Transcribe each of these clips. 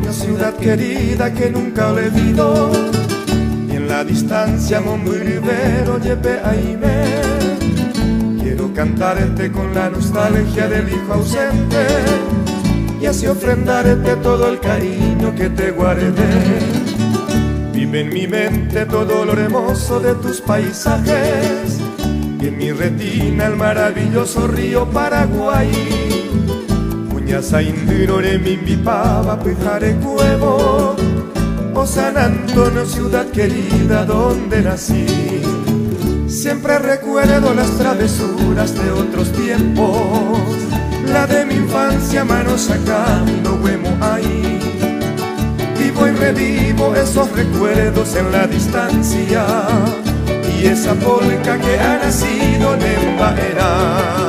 Antonio, ciudad querida que nunca olvido, y en la distancia Monbuy Rivero lleve aime. Quiero cantarte con la nostalgia del hijo ausente, y así ofrendarte todo el cariño que te guardé. Vive en mi mente todo lo hermoso de tus paisajes, y en mi retina el maravilloso río Paraguay. Puñasa indurore mi pava pujare cuevo, oh San Antonio, ciudad querida donde nací. Siempre recuerdo las travesuras de otros tiempos, la de mi infancia, mano sacando huemo ahí. Vivo y revivo esos recuerdos en la distancia, y esa polca que ha nacido en Embaera.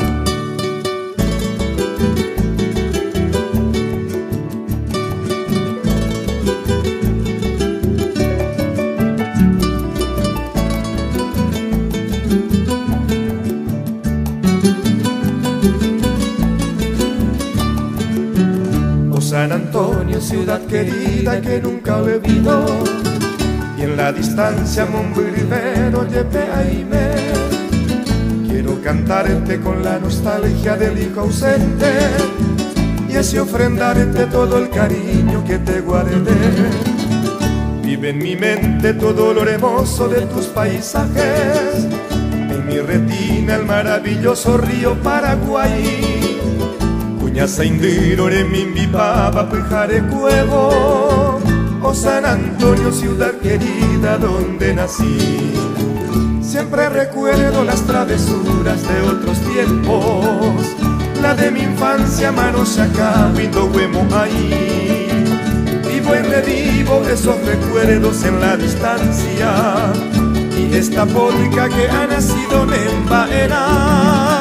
San Antonio, ciudad querida que nunca olvido, y en la distancia Monbuy Rivero lleve aime. Quiero cantarte con la nostalgia del hijo ausente, y así ofrendarte todo el cariño que te guardé. Vive en mi mente todo lo hermoso de tus paisajes, en mi retina el maravilloso río Paraguay. Puñasa indurore mi pava pujare cuevo, oh San Antonio, ciudad querida donde nací. Siempre recuerdo las travesuras de otros tiempos, la de mi infancia, mano saca, vindo huemo ahí. Vivo y revivo esos recuerdos en la distancia, y esta polca que ha nacido en Embaera.